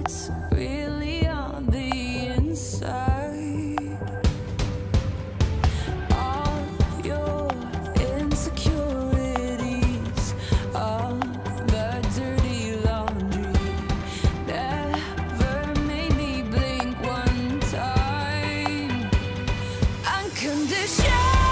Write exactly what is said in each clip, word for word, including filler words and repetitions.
what's really on the inside. All your insecurities, all the dirty laundry, never made me blink one time. Unconditional.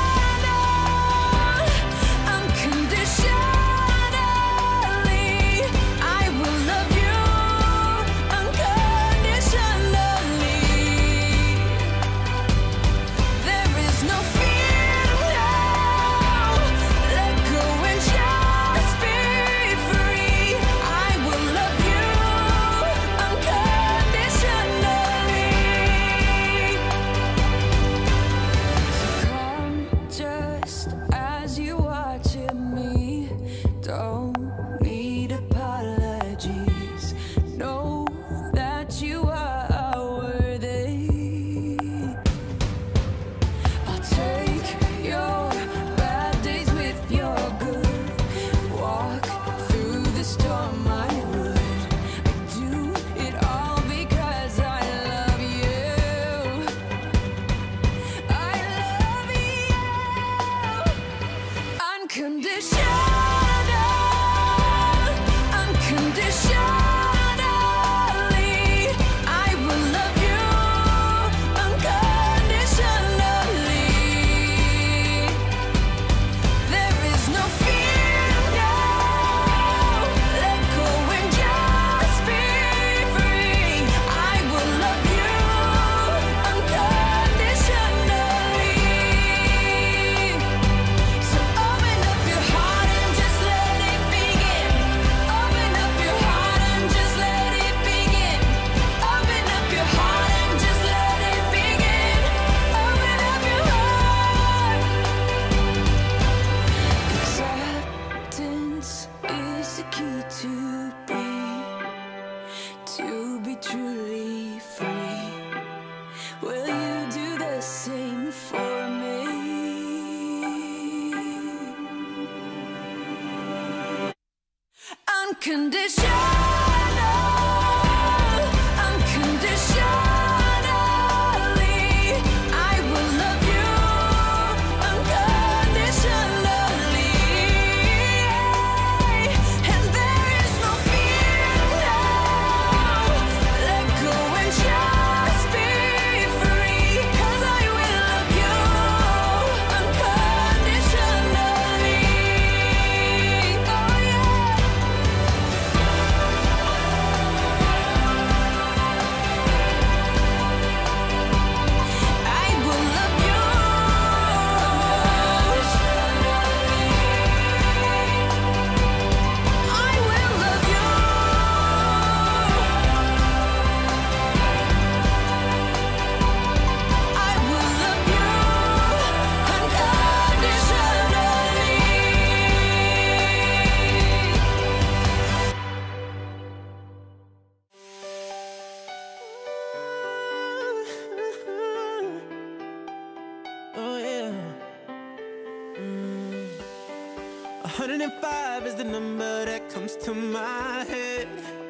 one hundred five is the number that comes to my head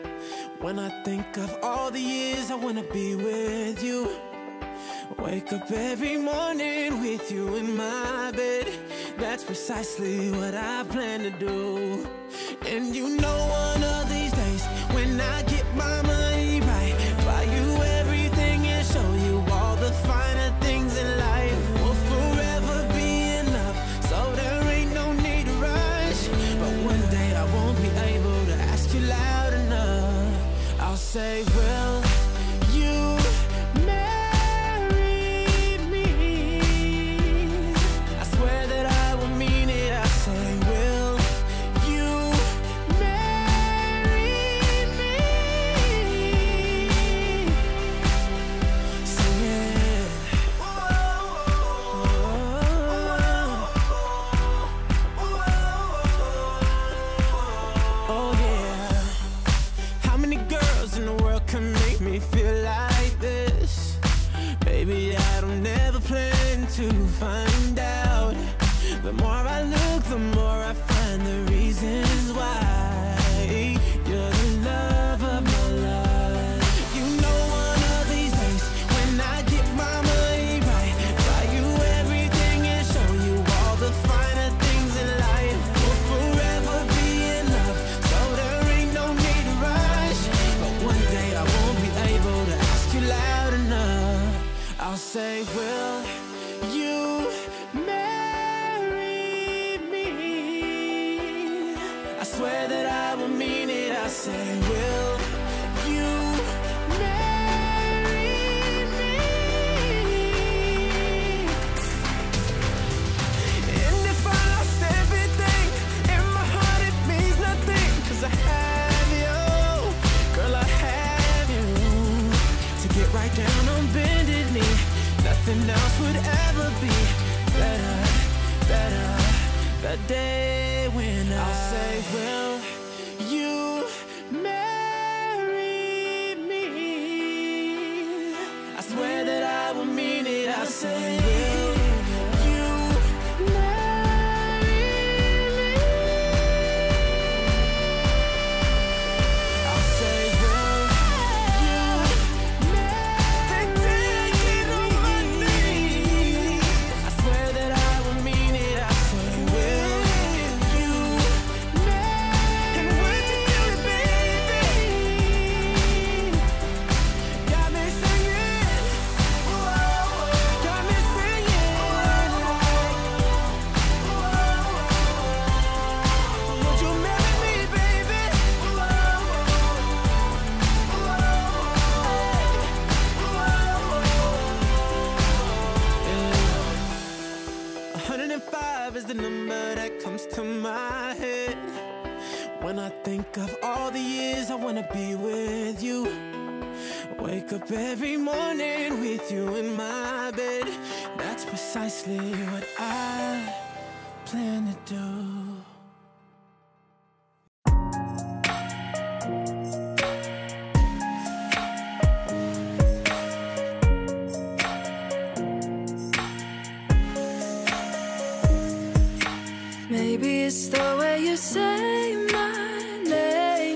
when I think of all the years I wanna be with you. Wake up every morning with you in my bed. That's precisely what I plan to do. And you know one of these days, when I get my money right, buy you everything and show you all the finer things in life. We'll forever be in love, so there ain't no need to rush. But one day I won't be able to ask you loud enough. I'll say, will you marry me? I swear that I will mean it. I say, will you marry me? Sing it. Oh yeah. How many girls in the world can make me feel like this? Baby, I don't ever plan to find out. The more I look, the more I find the reasons why. You're the love of my life. say, will you marry me? I swear that I will mean it. I say, will you marry me? And if I lost everything in my heart, it means nothing, 'cause I have you, girl, I have you to get right down on bended knee. Nothing else would ever be better, better. The day when I'll say, will you marry me? I swear that I will mean it. I say, will you marry me? I'll say, will you marry me? I swear that I will mean it. I say, will you marry? And would you do it, baby? Got me singing, got me singing like, would you marry me, baby? one hundred five is the number that comes to my head when I think of all the years I wanna be with you. Wake up every morning with you in my bed. That's precisely what I plan to do. Maybe it's the way you say my name.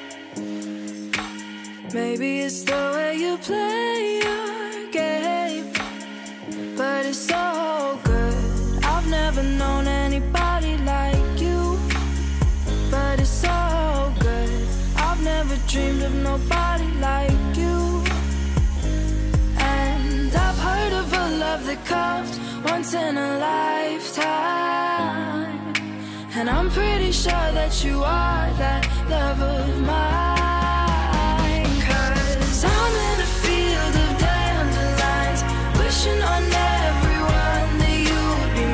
Maybe it's the way you play your game. But it's so good. I've never known anybody like you. But it's so good. I've never dreamed of nobody like you. And I've heard of a love that comes once in a lifetime. And I'm pretty sure that you are that love of mine. 'Cause I'm in a field of dandelions, wishing on everyone that you would be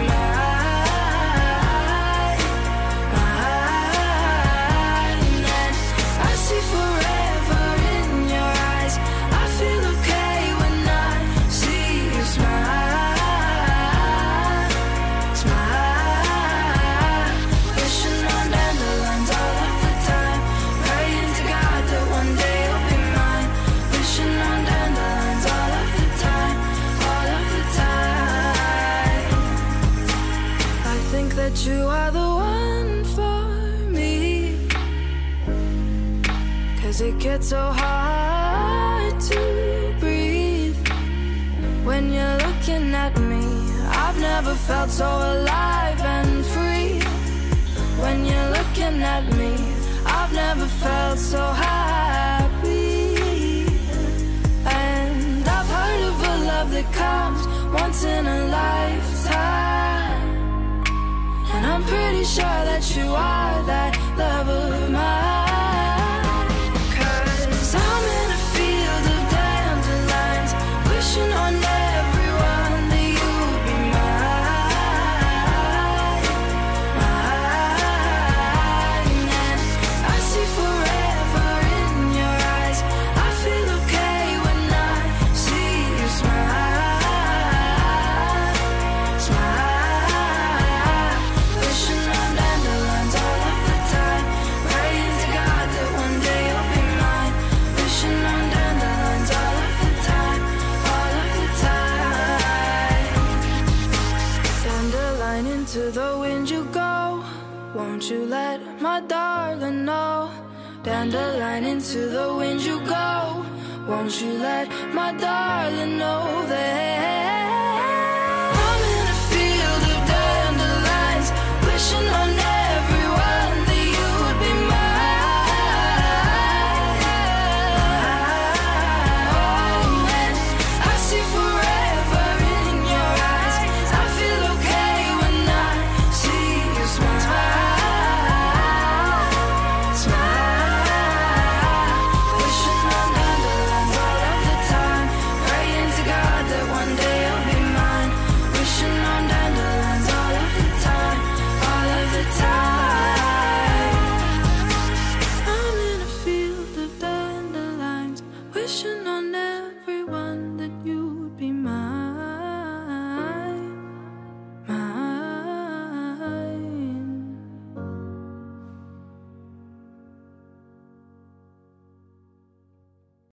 mine, mine. And I see forever in your eyes. I feel okay when I see you smile, smile. Wishing on dandelions all of the time, praying to God that one day you'll be mine. Wishing on dandelions all of the time, all of the time. I think that you are the one for me, 'cause it gets so hard to breathe when you're looking at me. I've never felt so alive and free. When you're looking at me, I've never felt so happy. And I've heard of a love that comes once in a lifetime. And I'm pretty sure that you are that love of mine. 'Cause I'm in a field of dandelions, wishing on everyone that you would be mine, mine. And I see forever in your eyes. I feel okay when I see you smile, smile. Wishing on dandelions all of the time, praying to God that one day you'll be mine. Wishing on dandelions all of the time, all of the time. Dandelion, into the wind you go. Won't you let my darling know? Dandelion, into the wind you go. Won't you let my darling know that